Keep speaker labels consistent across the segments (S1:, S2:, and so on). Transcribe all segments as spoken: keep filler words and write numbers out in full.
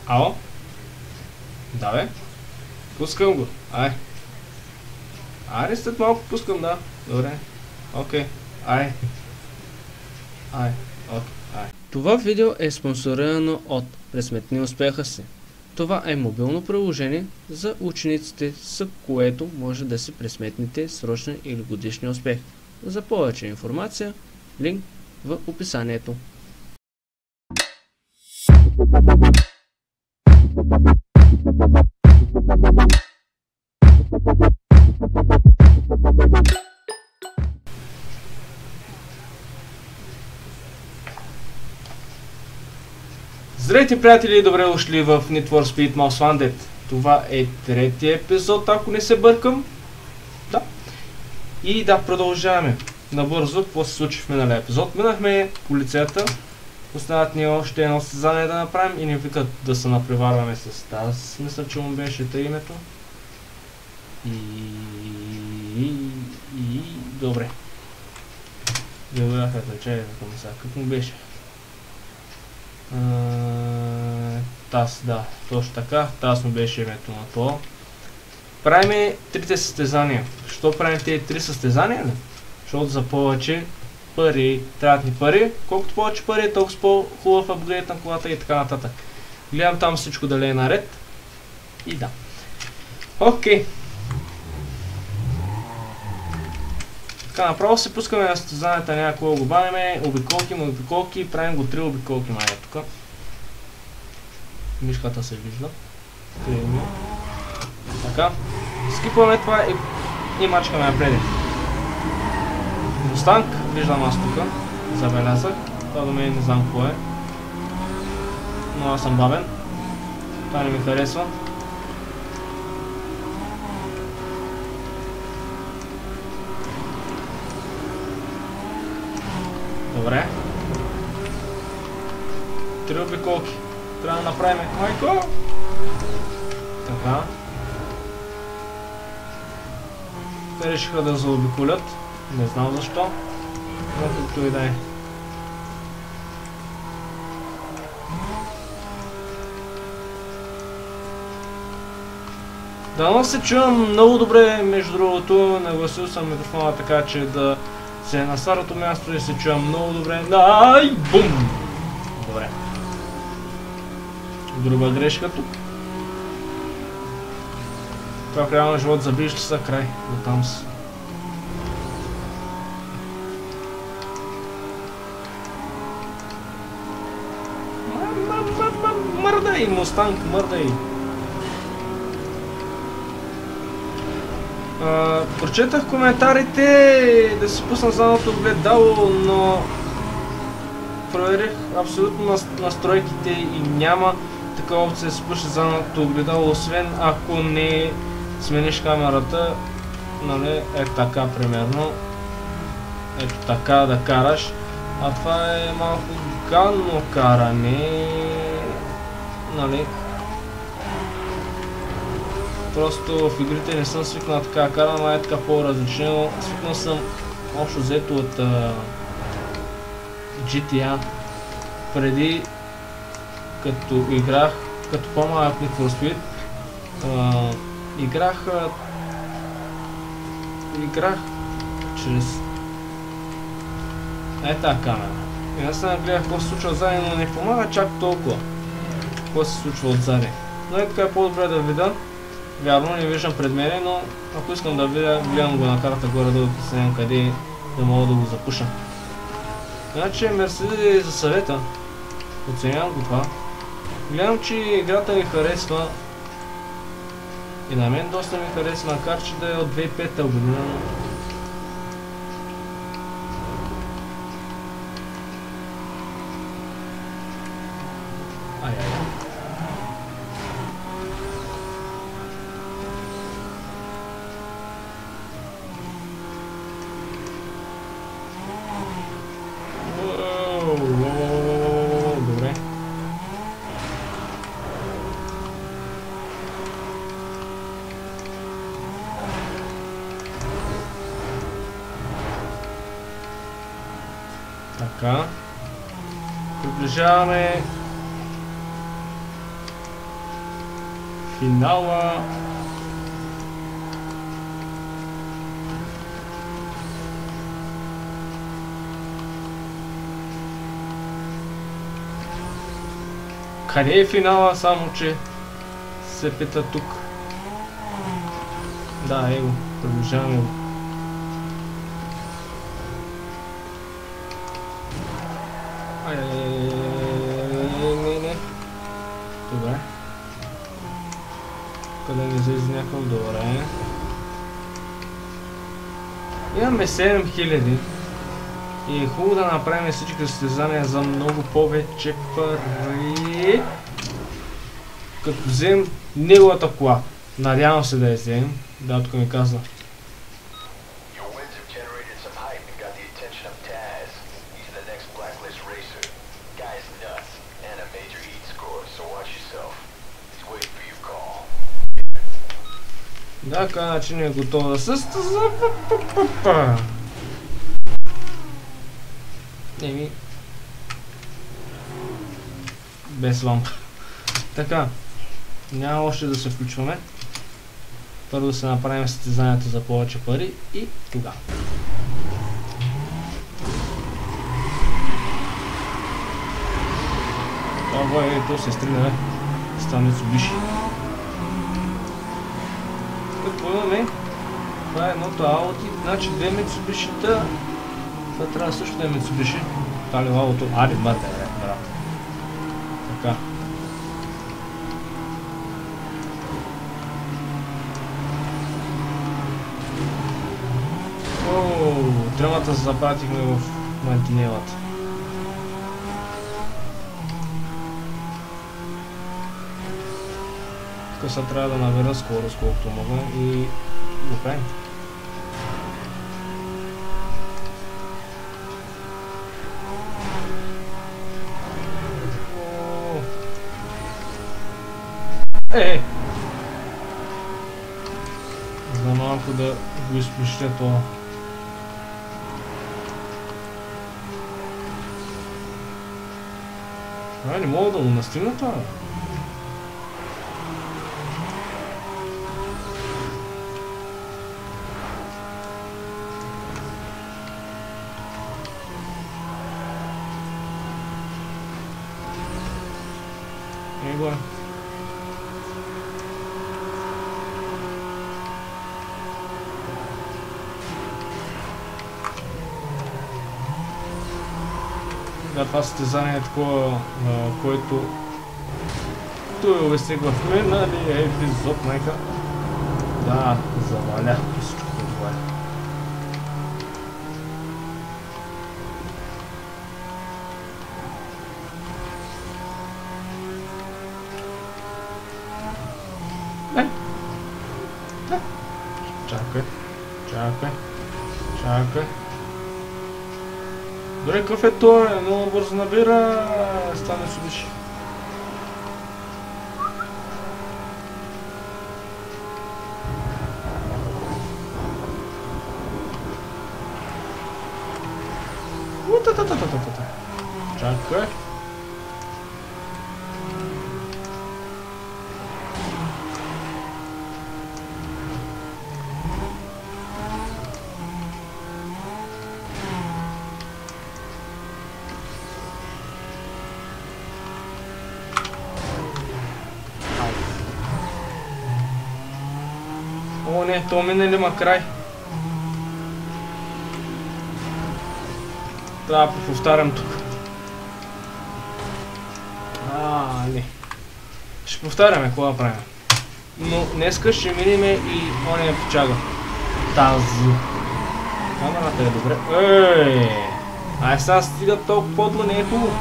S1: Ало? Да бе? Пускам го. Ай. Айде след малко пускам, да. Добре. Окей. Ай. Ай. Окей. Ай. Това видео е спонсорирано от Пресметни успеха си. Това е мобилно приложение за учениците, с което може да си пресметните срочни или годишни успех. За повече информация, линк в описанието. Здравейте, приятели, и добре дошли в Need for Speed Most Wanted. Това е третия епизод, ако не се бъркам. Да. И да, продължаваме набързо. Какво се случи в миналия епизод? Минахме полицията. Остават ни още едно състезание да направим и ни викат да се напреварваме с тази. Мисля, че му беше тъй името. И... и... и... добре. Забравяха да чая към сега. Как му беше? Uh, таз, да, точно така. Таз му беше името на това. Правиме трите състезания. Що правим тези три състезания? Не? Защото за повече пари, трябват ни пари. Колкото повече пари, толкова по-хубав апгрейд на колата и така нататък. Гледам там всичко дали е наред. И да. Окей. Така, направо се пускаме на състезанията, някакво го бавиме, обиколки, обиколки, правим го три обиколки май е тук. Мишката се вижда. Така, скипваме това и, и мачкаме напред. Мустанг, виждам аз тук, забелязах, това до мен не знам какво е. Но аз съм бавен, това не ми харесва. Добре. Три обиколки. Трябва да направим. Майко! Така. Те решиха да заобиколят. Не знам защо. Но както и да е. Дано се чувам много добре, между другото. Нагласил съм микрофона така, че да се е на старото място и се чувам много добре. Ай, бум! Добре. Друга грешка тук. Това в реалния живот забиеш ли са край? До там си. Мърдай, Мустанг, мърдай! Uh, прочетах коментарите да си пусна задното огледало, но проверих абсолютно настройките и няма такава опция да си пуша задното огледало, освен ако не смениш камерата, нали, е така примерно, ето така да караш, а това е малко гадно каране, нали. Просто в игрите не съм свикнал така да карам, а е така по-различно. Свикнал съм общо взето от uh, джи ти ей преди, като играх, като по-малък Need for Speed, uh, играх uh, играх чрез е тази камера. И наистина гледах какво се случва отзади, но не помага чак толкова какво се случва отзади. Но е така е по-добре да видя. Вярно, не виждам пред мене, но ако искам да видя, гледам го на карта горе-долу да поседем къде да мога да го запуша. Иначе, мерси за съвета. Оценявам го това. Гледам, че играта ми харесва. И на мен доста ми харесва, макар че да е от две хиляди и пета година. Ай-ай-ай. Добре. Така. Приближаваме финала. Къде е финала, само че се пита тук. Да, его, приближаваме го. Ай, не, не. Добре. Къде не излезе някакъв, добре. Имаме седем хиляди. И е хубаво да направим всички състезания за много повече пари. Като вземем неговата кола. Надявам се да я вземем. Да, тук ми каза. Да, каза, че не е готова да състеза. Еми. Без лампа. Така. Няма още да се включваме. Първо да се направим състезанието за повече пари и тогава. Това е, то се стрига, бе. Стане Mitsubishi. Какво имаме? Това е едното Audi, значи две Mitsubishi-та. Това трябва също да е Mitsubishi. Това ли Audi? Ари, бате, бе, брат. Така. Ооо, тримата се запратихме в мантинелата. Тук сега трябва да набера скорост колкото мога и го правим. Е! За малко да го изплющя това. А, не мога да го настигна това. Его е. Да, това състезание е такова, което той обясних в мен, нали е епизод, майка. Да, заваля всичко това. Е, е, чакай, чакай, чакай. Добре, какъв е той? Много бързо набира, стане Mitsubishi. Утататататата. Чакай. О, не, то мине ли ма край? Трябва да повтарям тук. А, не. Ще повтаряме, какво да правим. Но днеска ще минеме и ония печага. Тази. Камерата е добре. Ей! Ай сега стига толкова подло, не е хубаво.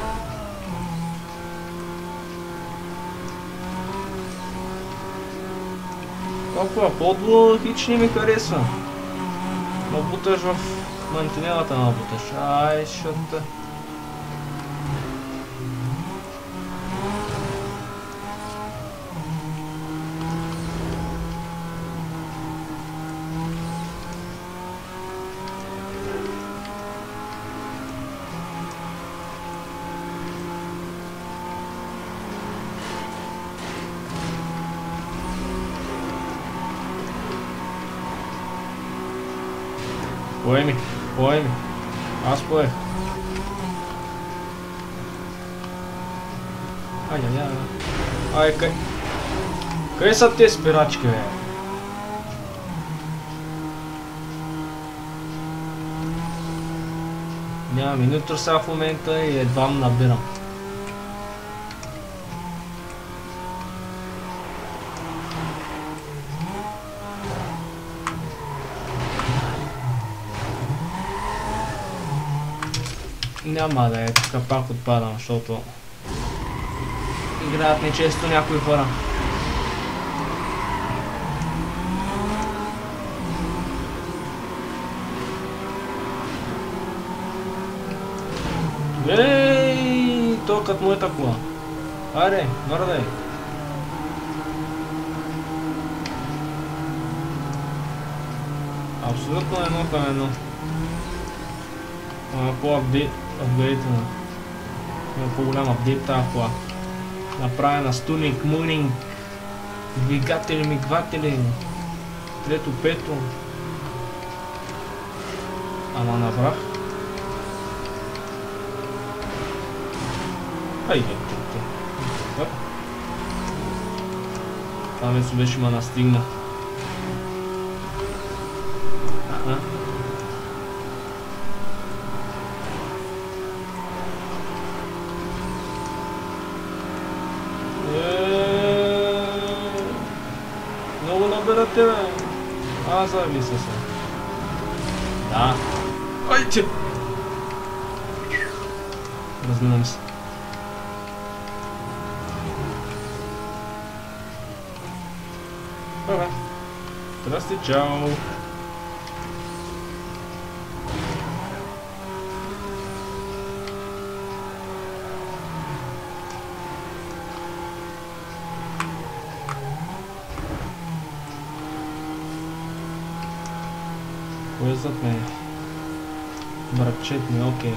S1: Толкова подло, хич не ми харесва. Набуташ в мантинелата, набуташ. Ай, шата. Поеми, поеми. Аз поех. Ай, ай, ай. Ай, къй... Къде са тези спирачки, бе? Нямам и нитро сега в момента и едва набирам. Няма да е, тук пак отпадам, защото играят нечесто някои хора. Ей, то като моята кола. Аре, върдай. Абсолютно едно към едно. Ама по-апдейт, апдейтена. Има по-голям апдейт тази кола. Направена с тунинг, мунинг, двигатели, мигватели, трето, пето. Ама набрах. Ай, бе, те. Това место беше ма настигна. Аха. Много набирате, бе. А, зависа се. Да. Ай, че! Разминам се. Добре. Здрасти, чао! Кой е зад мен? Братчет ми, окей.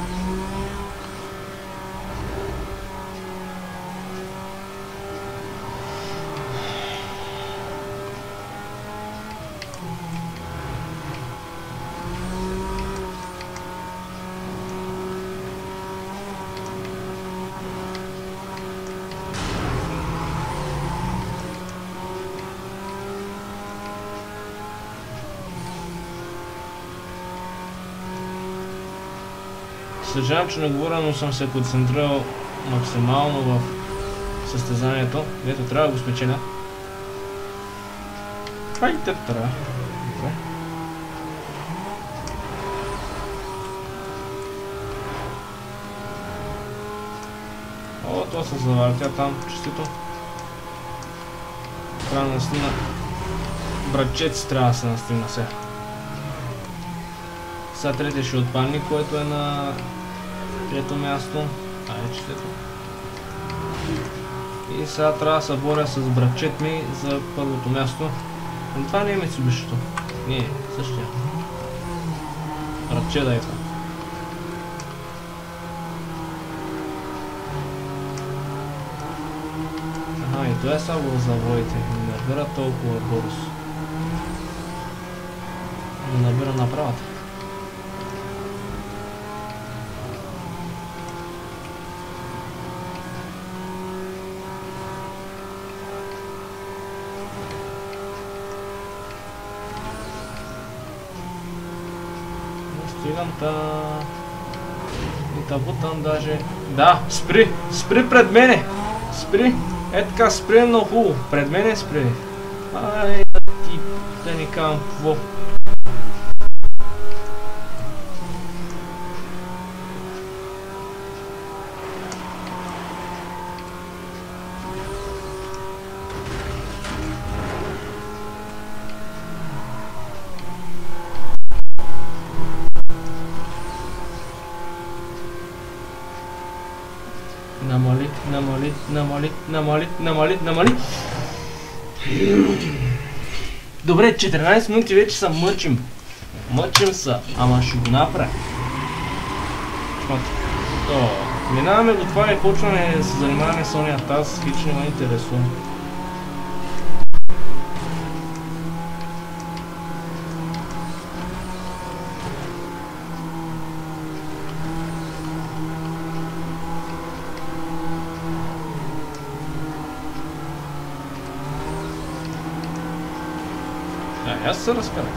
S1: Съжалявам, че не говоря, но съм се концентрирал максимално в състезанието, дето трябва да го спечеля. Ай, те трябва. Добре. О, то се завъртя там, честито. Трябва да настигна. Братчет трябва да се настигна сега. Сега третия ще отпадне, което е на трето място. Айде, четето. И сега трябва да се боря с братчет ми за първото място. Но това не е Мицубишито. Не, същия. Братчет да е това. Аха, и това е само за завоите. Не набира толкова бързо. Не набира направата. Стигам та... И та бутам даже... Да, спри! Спри пред мене! Спри! Е така, спри много хубаво. Пред мене спри. Ай, ти... Да ни казвам какво. Намали, намали, намали, намали, намали, намали. Добре, четиринайсет минути вече са мъчим. Мъчим са, ама ще го направя. То, минаваме до това и почваме да се занимаваме с ония таз, хич не ме интересува. аз се разкарах.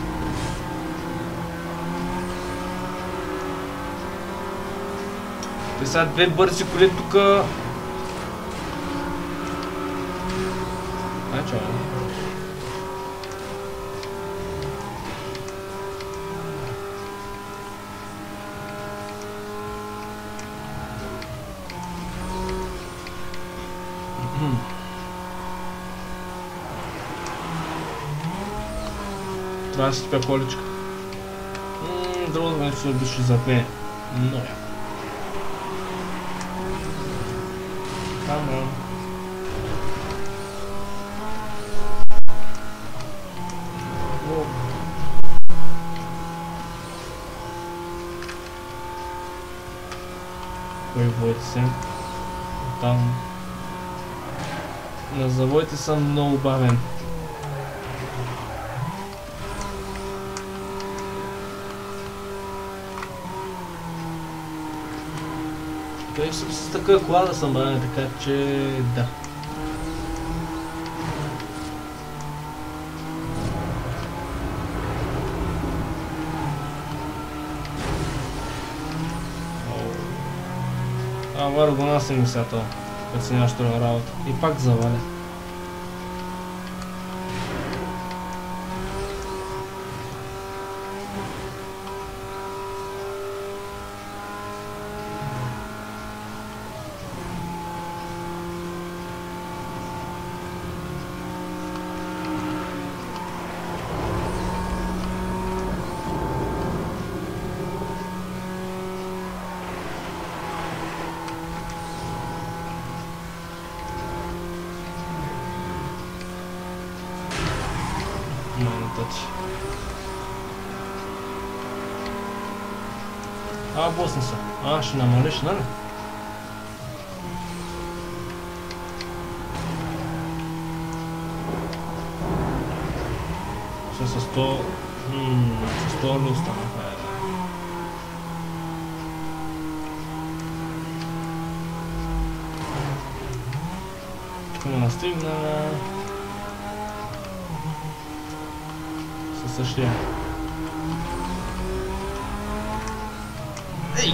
S1: Те сега две бързи коли тука. Ай, чао. Това си така количка. Ммм, другото нещо се души зад мен. Но я. Камон. Кой войте се? Там. На завоите съм много бавен. Той съм с такава кола да съм бавен, така че да. А, варо го насим ми сега това, като си нямаш това работа. И пак заваля. А, босна са. А, ще намалиш, нали? Ще с сто... Ммм... С сто ли останаха, е. Тук му настигна... Със същия. Ей!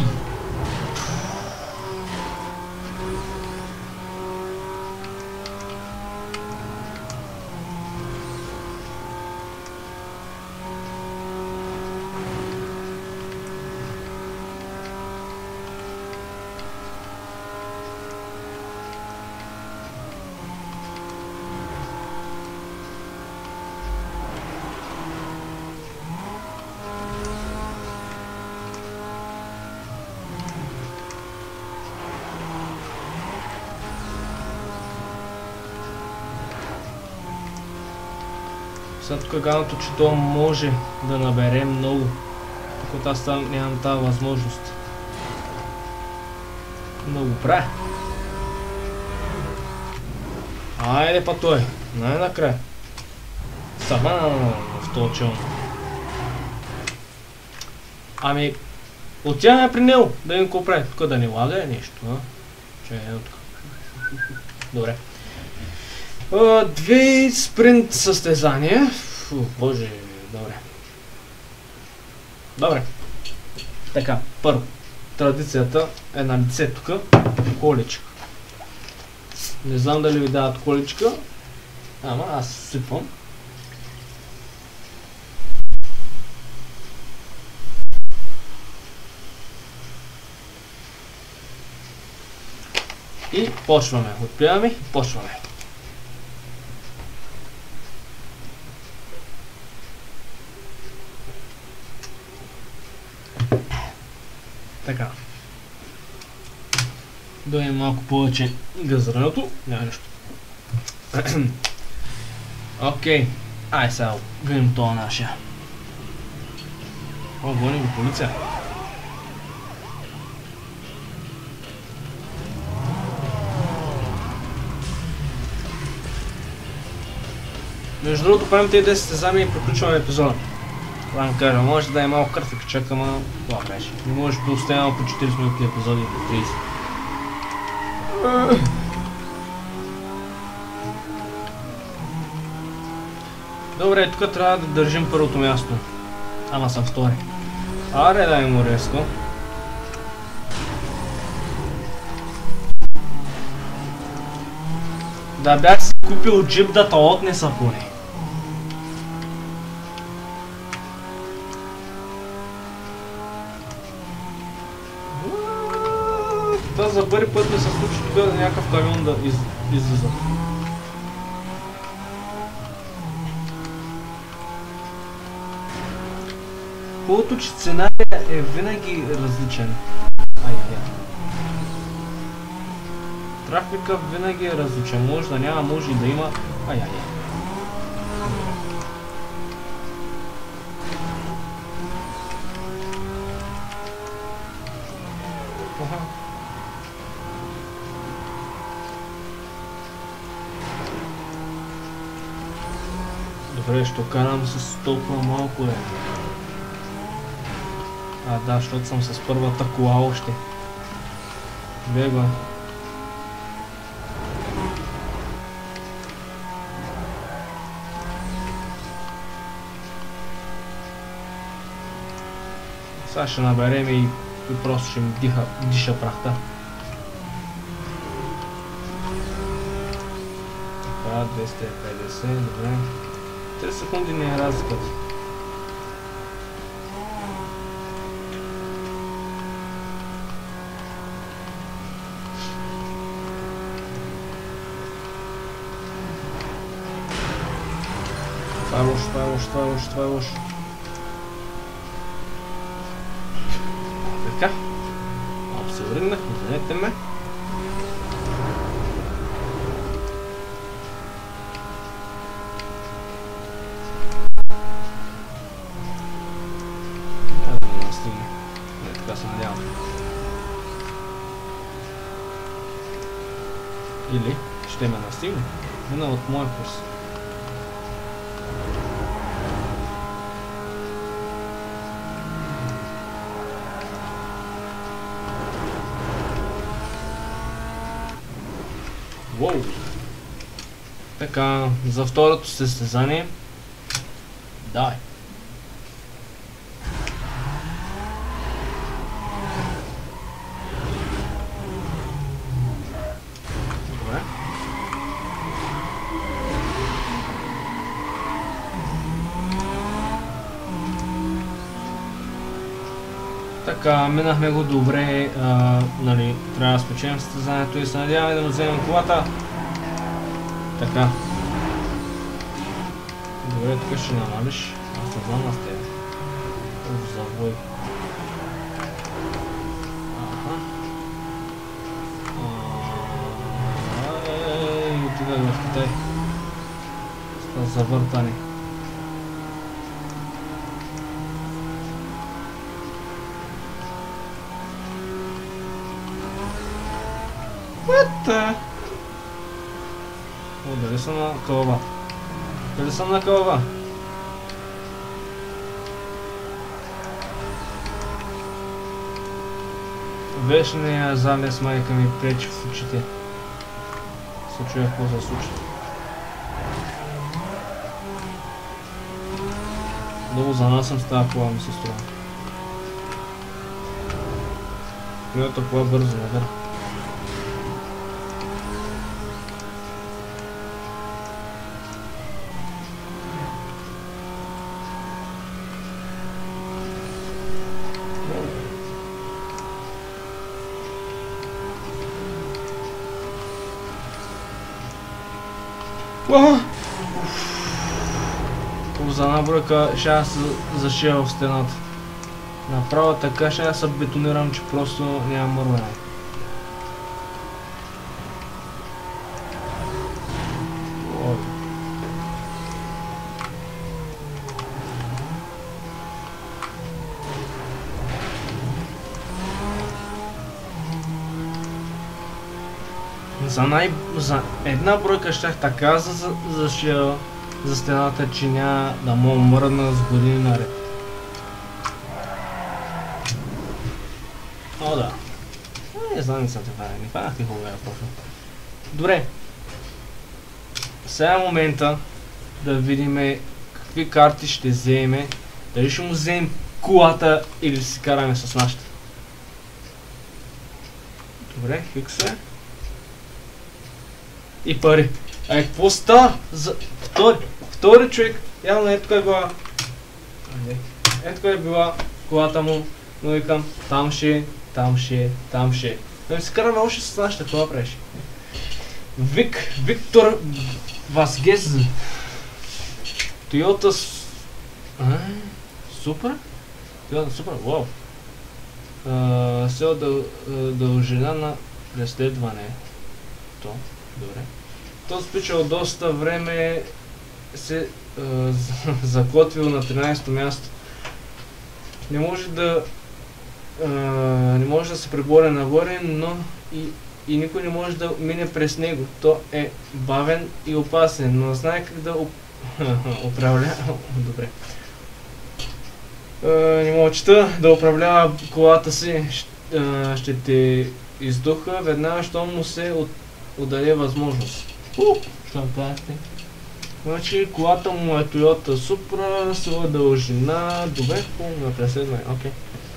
S1: Сега тук ганото, че то може да набере много, докато аз нямам тази възможност. Да го правя. Айде па той, най-накрая. Сама в този челно. Ами, отиваме при него, да им го прави. Тук да не лага нещо, а? Че е тук. Добре. Uh, две спринт състезания. Фу, боже, добре. Добре. Така, първо. Традицията е на лице тук. Количка. Не знам дали ви дават количка. Ама аз сипвам. И почваме. Отпиваме и почваме. Така. Дойдем малко повече газраното. Няма нещо. Окей. Ай сега видим това нашия. О, гони го полиция. Между другото, правим тези десет състезания и приключваме епизода. Това ми кажа, може да е малко кратък чак, ама това беше. Не може да оставяме по четиридесет минути епизоди по тридесет. Добре, тук трябва да държим първото място. Ама съм втори. Аре, дай му резко. Да бях си купил джип да те отнеса поне. Това за първи път ми се случи тук да някакъв камион да из, излиза. Хубавото, че сценария е винаги различен. Ай-яй. Трафика винаги е различен. Може да няма, може и да има. Ай-яй. Добре, що карам с толкова малко е. А, да, защото съм с първата кола още. Бега. Сега ще наберем и, и просто ще ми диха, диша прахта. Така, двеста и петдесет, добре. три секунди не е разликата. Това е лошо, това е лошо, това е лошо, това е лошо. Така. Малко се връгнах, извинете ме. Няма да ме настигне. Не, така се надявам. Или ще ме настигне. Мина от моя курс. Уоу! Така, за второто състезание. Давай! Добре. Така, минахме го добре, а, нали, трябва да спечелим състезанието и се надяваме да му вземем колата. Така. Добре, тук ще намалиш. Аз не знам аз тебе. Уф, завой. Аха. Ей, отида в Китай. С завъртане. What? О, дали съм на кълба? Дали съм на кълба? Вечният залез майка ми пречи в очите. Се чуя какво се случи. Много за нас съм с тази кола, ми се струва. Която кола бързо надър. За една бройка ще аз зашия в стената. Направо така ще аз се бетонирам, че просто няма мърване. За, най... за една бройка щях така за, за, за, за стената, че няма да мога мръдна с години наред. О, да. Не знам, не съм те фанах, не фанах ти хубава профил. Добре. Сега е момента да видим какви карти ще вземе. Дали ще му вземем колата или ще си караме с нашата. Добре, фикса. И пари. Ай, какво става? За втори, втори човек. Явно ето кой е била. Ето кой е била колата му. Но викам, там ще, там ще, там ще. Да си караме още с нашата, това правиш. Вик, Виктор Васгез. Toyota Супра? Toyota Супра, вау. Сел дъл, дължина на преследване. То, добре. То спичал доста време се а, закотвил на тринайсето място. Не може да а, не може да се пребори нагоре, но и, и никой не може да мине през него. То е бавен и опасен, но знае как да оп... управлява. Добре. А, не мога чета да управлява колата си. Ще, а, ще те издуха веднага, щом му се от, отдаде възможност. У, що казахте? Значи колата му е Toyota Supra, своя дължина, добре, хубаво на преследване, окей.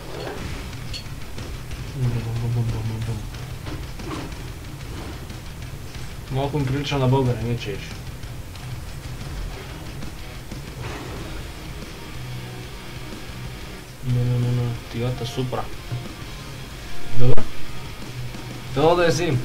S1: Малко ми прилича на българа, не чееш. Не, не, не, не, Toyota Supra. Добре. Това да я взим.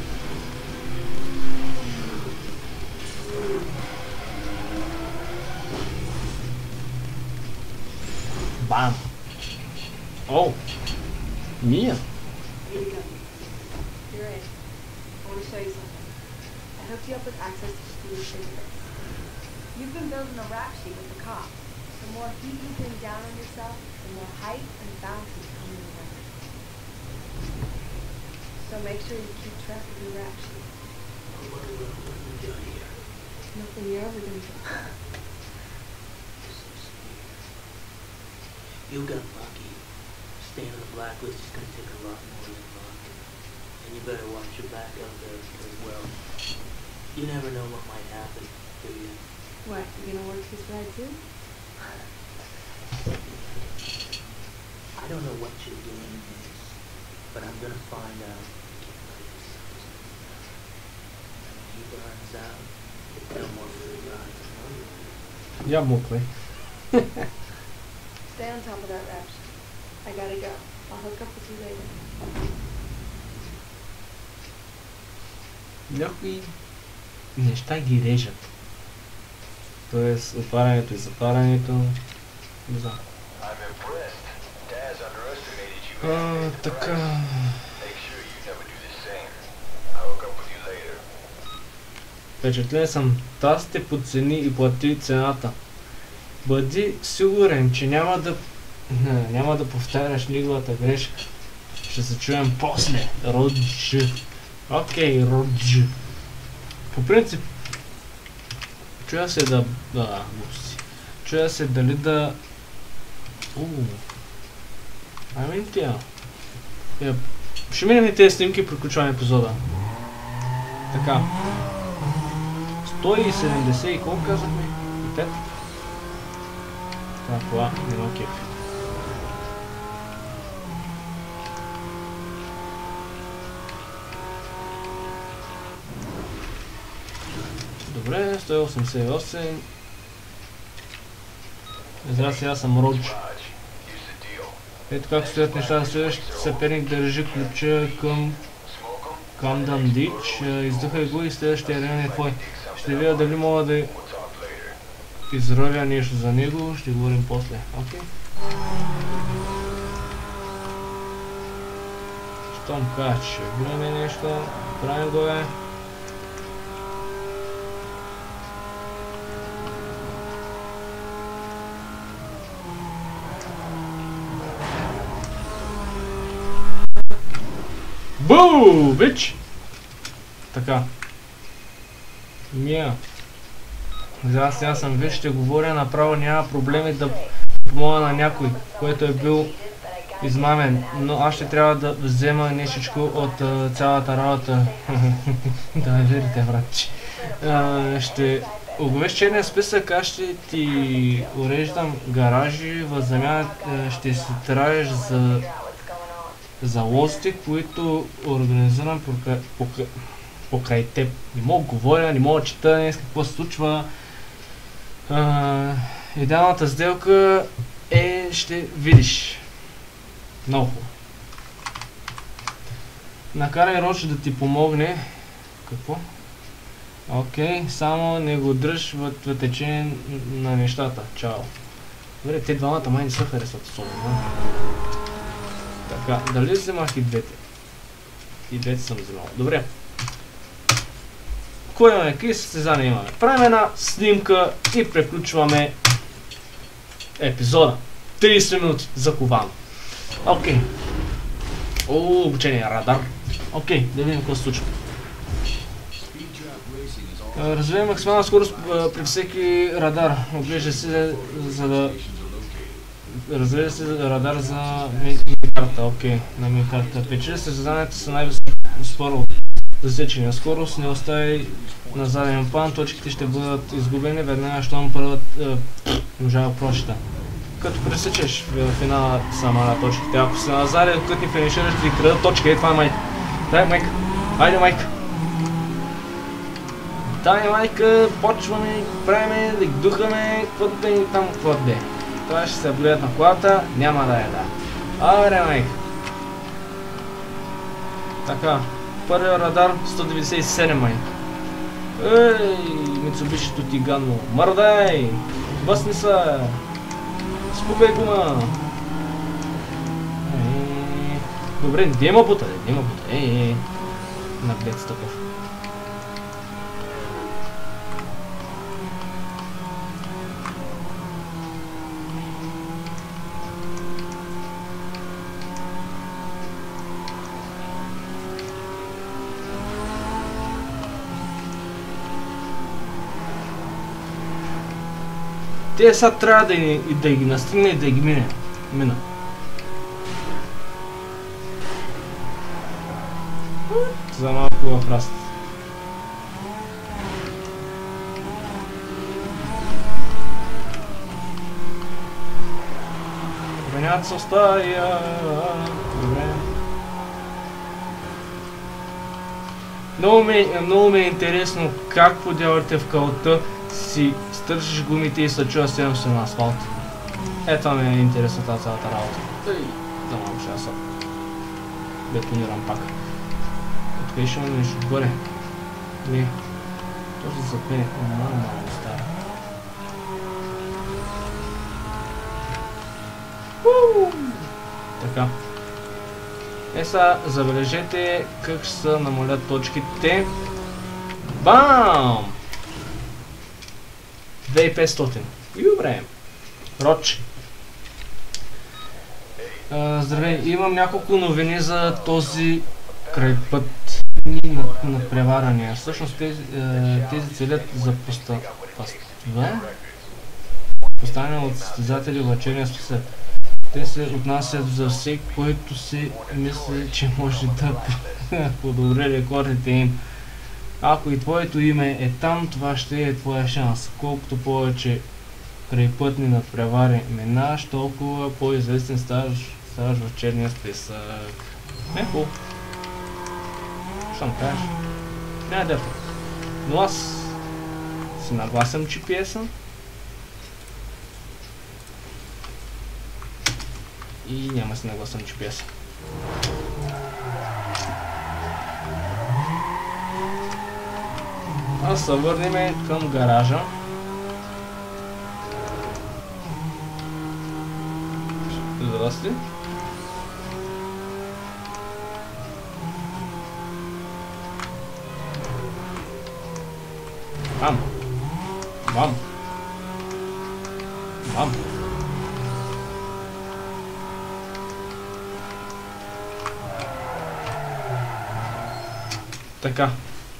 S1: Bam! Oh! Mia!
S2: Here you go. You're in. I want to show you something. I hooked you up with access to Steve's database. You've been building a rap sheet with the cops. The more heat you bring down on yourself, the more height and bounty come your way. So make sure you keep track of your rap sheet.
S3: What have we done here?
S2: Nothing you're ever going to do.
S3: You got lucky. Staying on the blacklist is going to take a lot more than luck. And you better watch your back out there because, well, you never know what might happen, do you?
S2: What, you going to work this ride too?
S3: I don't know what your game is, but I'm going to find out. When he burns out, no more free rides.
S1: Я мокрый.
S2: Stay on top of that rap sheet. I gotta go. I'll hook up with you later.
S1: Някои неща ги режат. Тоест отварянето и затварянето. Не знам. А, така. Впечатлен съм. Таз те подцени и плати цената. Бъди сигурен, че няма да няма да повтаряш неговата грешка. Ще се чуем после. Родж. Окей, Родж. По принцип, чуя се да... да, глупости. Чуя се дали да... Ууу. Ами тя. Е, ще минем и тези снимки и приключваме епизода. Така. сто и седемдесет и колко казахме? И пет? Това кола няма кеф. Добре, сто осемдесет и осем. Изразя сега съм Родж. Ето как стоят нещата. Следващия съперник държи ключа към Камдън Дич. Издъхай го и следващия район е твой. Ще видя дали мога да изровя нещо за него. Ще говорим после. Окей. Щом кажа, че време нещо. Правим го е. Буу, бич! Така. Мия. За сега съм виж, ще говоря направо, няма проблеми да помогна на някой, който е бил измамен, но аз ще трябва да взема нещичко от uh, цялата работа. Да ме верите, братче. Uh, ще оговеш черния списък, аз ще ти уреждам гаражи, в замяна ще си траеш за залозите, които организирам покрай, покрай, покрай теб. Не мога говоря, не мога чета, днес какво се случва. А, идеалната сделка е, ще видиш. Много хубаво. Накарай Роч да ти помогне. Какво? Окей, okay, само не го дръж в, в течение на нещата. Чао. Добре, те двамата май не се харесват особено. Така, дали вземах и двете? И двете съм вземал. Добре. Кой имаме? Какви състезания имаме? Правим една снимка и приключваме епизода. трийсет минути заковано. Окей. Okay. О, обучение, радар. Окей, okay, да видим какво се случва. Развивай максимална скорост при всеки радар. Оглежда се за да... Развива се радар за ми-карта. Окей, okay, на ми-карта. Печели състезанията са най-високо споро засечения. Скорост не остави на заден план. Точките ще бъдат изгубени веднага, щом първат можава прочита. Като пресечеш в финала сама на точките. Ако си на заден, като ни финишираш, ти крадат точки. Ей, това е майка. Дай, майка. Айде, майка. Дай, майка, почваме, правиме, духаме, каквото да ни там, каквото да е. Това ще се влияят на колата, няма да е да. Абре, майка. Така, първият радар сто деветдесет и седем, майка. Ей, Мицубишито ти гадно. Мърдай! Бъсни са! Спукай гума! Ей, добре, дема бута, дема бута. Ей, наглед такъв. Те сега трябва да, и, да ги настигне и да ги мине. Мина. За малко в раст. Променят се остая. Добре. Много ми, много ми е интересно как подявате в калта си стържиш гумите и се чува седем си на асфалт. Ето ми е интересна тази цялата работа. Тъй, да малко ще аз бетонирам пак. Откъде ще ме нещо горе? Не. Точно зад мене. Мало, мало стара. Така. Е сега забележете как ще се намалят точките. Бам! две хиляди и петстотин. И добре. Роч. А, здравей, имам няколко новини за този крайпът на, на преварания. Всъщност тези, тези целят за поста... Паства? Поставяне от състезатели в черния списък. Те се отнасят за всеки, който си мисли, че може да подобри рекордите им. Ако и твоето име е там, това ще е твоя шанс. Колкото повече крайпътни надпревари минаш, толкова по-известен ставаш в черния списък. Е, хубаво. Що му кажеш? Няма да. Но аз си нагласям джи пи ес-а и няма си нагласям джи пи ес-а. Аз се върнем към гаража. Здрасти. Бам! Бам! Бам! Така.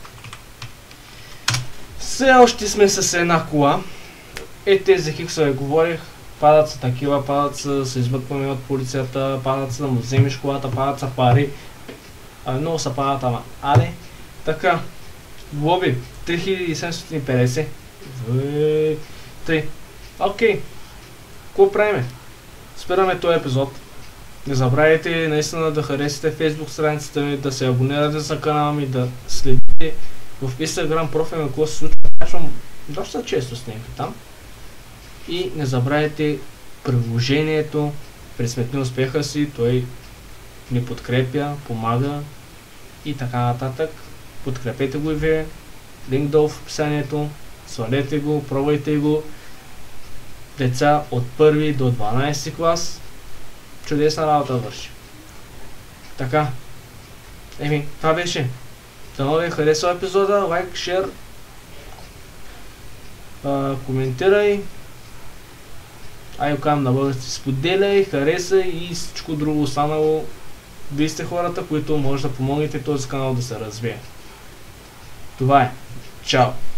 S1: Все още сме с една кола. Е, тези хиксове говорих. Падат са такива, падат са, се избъкваме от полицията, падат са да му вземеш колата, падат са пари. А, много са падат, ама. Але, така. Глоби три хиляди седемстотин и петдесет. Е, тъй. Окей. Какво правиме? Спираме този епизод. Не забравяйте наистина да харесате Facebook страницата ми, да се абонирате за канала ми, да следите в Instagram профила ми какво се случва. Качвам доста често снимки там. И не забравяйте приложението Пресметни успеха си, той ни подкрепя, помага и така нататък. Подкрепете го и вие. Линк долу в описанието. Свалете го, пробвайте го. Деца от първи до дванадесети клас. Чудесна работа върши. Така. Еми, това беше. Дано ви е харесал епизода. Лайк, шер. А, коментирай. Айокам на български. Споделяй, харесай и всичко друго останало. Вие сте хората, които може да помогнете този канал да се развие. Това е. Чао!